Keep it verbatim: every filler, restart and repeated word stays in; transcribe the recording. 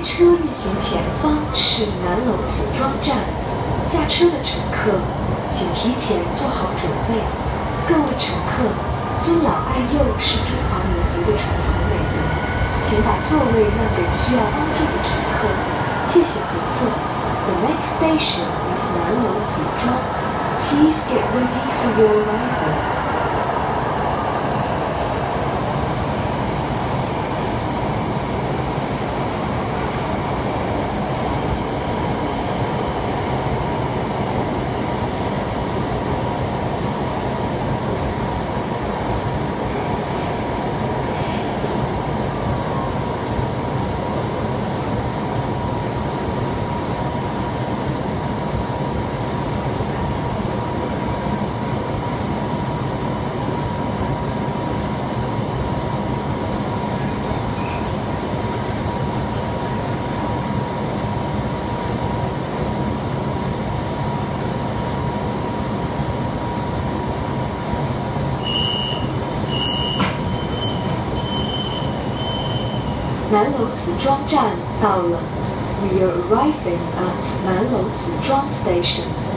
列车运行前方是南楼子庄站，下车的乘客请提前做好准备。各位乘客，尊老爱幼是中华民族的传统美德，请把座位让给需要帮助的乘客，谢谢合作。The next station is 南楼子庄。Please get ready for your arrival. 南楼子庄站到了。We are arriving at 南楼子庄 station.